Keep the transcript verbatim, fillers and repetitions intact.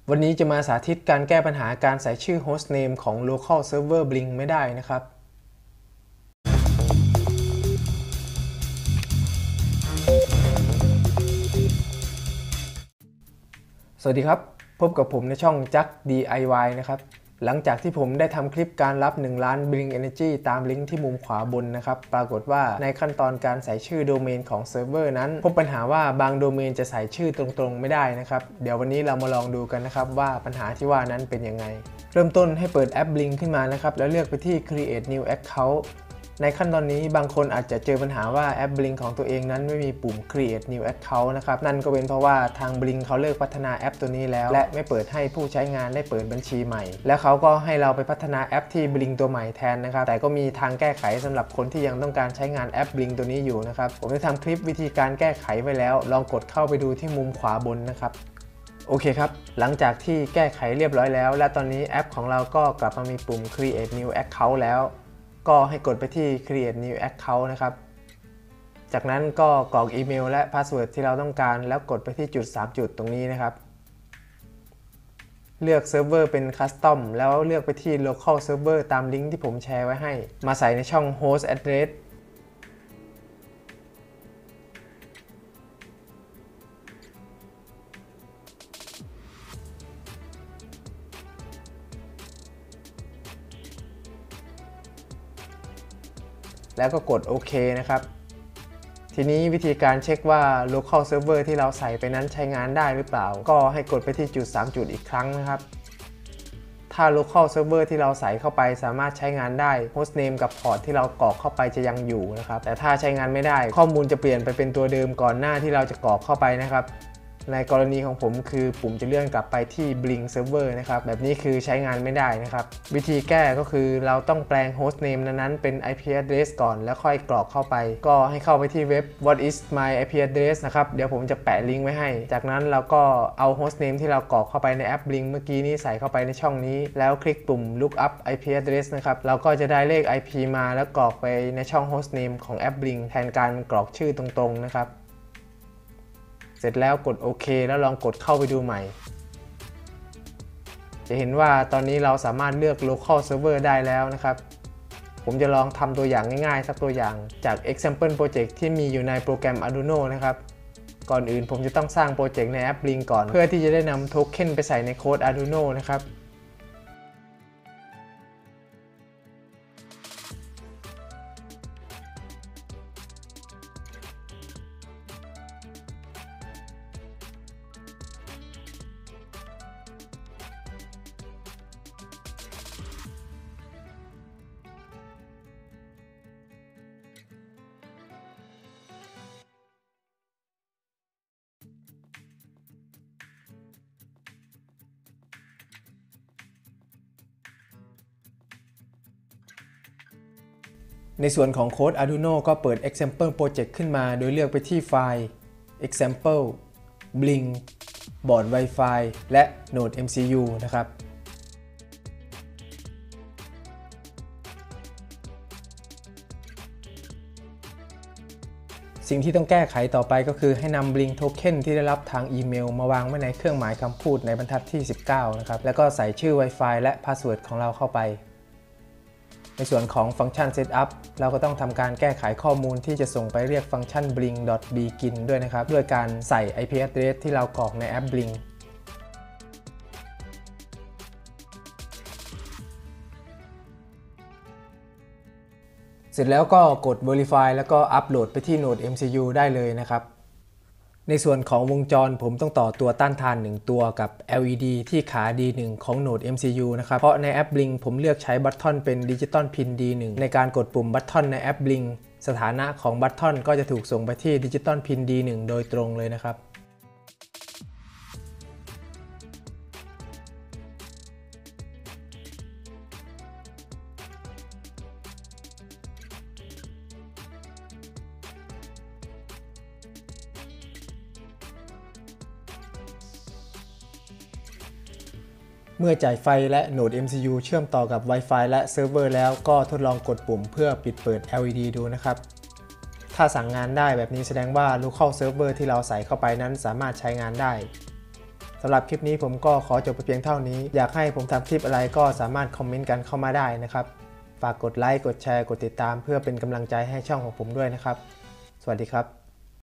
วันนี้จะมาสาธิตการแก้ปัญหาการใส่ชื่อ hostname ของ local server Blink ไม่ได้นะครับสวัสดีครับพบกับผมในช่อง Jack ดี ไอ วาย นะครับหลังจากที่ผมได้ทำคลิปการรับหนึ่งล้าน Blink Energy ตามลิงก์ที่มุมขวาบนนะครับปรากฏว่าในขั้นตอนการใส่ชื่อโดเมนของเซิร์ฟเวอร์นั้นพบปัญหาว่าบางโดเมนจะใส่ชื่อตรงๆไม่ได้นะครับเดี๋ยววันนี้เรามาลองดูกันนะครับว่าปัญหาที่ว่านั้นเป็นยังไงเริ่มต้นให้เปิดแอป Blink ขึ้นมานะครับแล้วเลือกไปที่ Create New Accountในขั้นตอนนี้บางคนอาจจะเจอปัญหาว่าแอป Blink ของตัวเองนั้นไม่มีปุ่ม Create New Account นะครับนั่นก็เป็นเพราะว่าทาง Blink เขาเลิกพัฒนาแอปตัวนี้แล้วและไม่เปิดให้ผู้ใช้งานได้เปิดบัญชีใหม่แล้วเขาก็ให้เราไปพัฒนาแอปที่ Blink ตัวใหม่แทนนะครับแต่ก็มีทางแก้ไขสำหรับคนที่ยังต้องการใช้งานแอป Blink ตัวนี้อยู่นะครับผมได้ทำคลิปวิธีการแก้ไขไว้แล้วลองกดเข้าไปดูที่มุมขวาบนนะครับโอเคครับหลังจากที่แก้ไขเรียบร้อยแล้วและตอนนี้แอปของเราก็กลับมามีปุ่ม Create New Account แล้วก็ให้กดไปที่ Create New Account นะครับจากนั้นก็กรอกอีเมลและพาสเวิร์ดที่เราต้องการแล้วกดไปที่จุดสามจุดตรงนี้นะครับเลือกเซิร์ฟเวอร์เป็น Custom แล้วเลือกไปที่ Local Server ตามลิงก์ที่ผมแชร์ไว้ให้มาใส่ในช่อง Host Addressแล้วก็กดโอเคนะครับทีนี้วิธีการเช็คว่า local server ที่เราใส่ไปนั้นใช้งานได้หรือเปล่าก็ให้กดไปที่จุดสามจุดอีกครั้งนะครับถ้า local server ที่เราใส่เข้าไปสามารถใช้งานได้ hostname กับ port ที่เรากรอกเข้าไปจะยังอยู่นะครับแต่ถ้าใช้งานไม่ได้ข้อมูลจะเปลี่ยนไปเป็นตัวเดิมก่อนหน้าที่เราจะกรอกเข้าไปนะครับในกรณีของผมคือปุ่มจะเลื่อนกลับไปที่ Blink Server นะครับแบบนี้คือใช้งานไม่ได้นะครับวิธีแก้ก็คือเราต้องแปลง hostname นั้นๆเป็น ไอ พี address ก่อนแล้วค่อยกรอกเข้าไปก็ให้เข้าไปที่เว็บ what is my ไอ พี address นะครับเดี๋ยวผมจะแปะลิงก์ไว้ให้จากนั้นเราก็เอา hostname ที่เรากรอกเข้าไปในแอป Blink เมื่อกี้นี้ใส่เข้าไปในช่องนี้แล้วคลิกปุ่ม look up ไอ พี address นะครับเราก็จะได้เลข ไอ พี มาแล้วกรอกไปในช่อง hostname ของแอป Blink แทนการกรอกชื่อตรงๆนะครับเสร็จแล้วกดโอเคแล้วลองกดเข้าไปดูใหม่จะเห็นว่าตอนนี้เราสามารถเลือก local server ได้แล้วนะครับผมจะลองทำตัวอย่างง่ายๆสักตัวอย่างจาก example project ที่มีอยู่ในโปรแกรม Arduino นะครับก่อนอื่นผมจะต้องสร้างโปรเจกต์ในแอป Blink ก่อนเพื่อที่จะได้นำโทเค็นไปใส่ในโค้ด Arduino นะครับในส่วนของโค้ด Arduino ก็เปิด example project ขึ้นมาโดยเลือกไปที่ไฟล์ example blink บอร์ด Wi-Fi และ Node เอ็ม ซี ยู นะครับสิ่งที่ต้องแก้ไขต่อไปก็คือให้นำ Blink Token ที่ได้รับทางอีเมลมาวางไว้ในเครื่องหมายคำพูดในบรรทัดที่สิบเก้านะครับแล้วก็ใส่ชื่อ Wi-Fi และพาสเวิร์ดของเราเข้าไปในส่วนของฟังก์ชัน Setup เราก็ต้องทำการแก้ไขข้อมูลที่จะส่งไปเรียกฟังก์ชัน blink.begin ด้วยนะครับด้วยการใส่ ไอ พี address ที่เรากรอกในแอป Blink เสร็จแล้วก็กด Verify แล้วก็อัปโหลดไปที่ Node เอ็ม ซี ยู ได้เลยนะครับในส่วนของวงจรผมต้องต่อตัวต้านทานหนึ่งตัวกับ แอล อี ดี ที่ขา ดี หนึ่ง ของ Node เอ็ม ซี ยู นะครับเพราะในแอป Blink ผมเลือกใช้บัตทอนเป็น Digital Pin ดี หนึ่ง ในการกดปุ่มบัตทอนในแอป Blink สถานะของบัตทอนก็จะถูกส่งไปที่ Digital Pin ดี หนึ่ง โดยตรงเลยนะครับเมื่อจ่ายไฟและ Node เอ็ม ซี ยู เชื่อมต่อกับ Wi-Fi และเซิร์ฟเวอร์แล้วก็ทดลองกดปุ่มเพื่อปิดเปิด แอล อี ดี ดูนะครับถ้าสั่งงานได้แบบนี้แสดงว่า Local Server ที่เราใส่เข้าไปนั้นสามารถใช้งานได้สำหรับคลิปนี้ผมก็ขอจบไปเพียงเท่านี้อยากให้ผมทำคลิปอะไรก็สามารถคอมเมนต์กันเข้ามาได้นะครับฝากกดไลค์กดแชร์กดติดตามเพื่อเป็นกำลังใจให้ช่องของผมด้วยนะครับสวัสดีครับ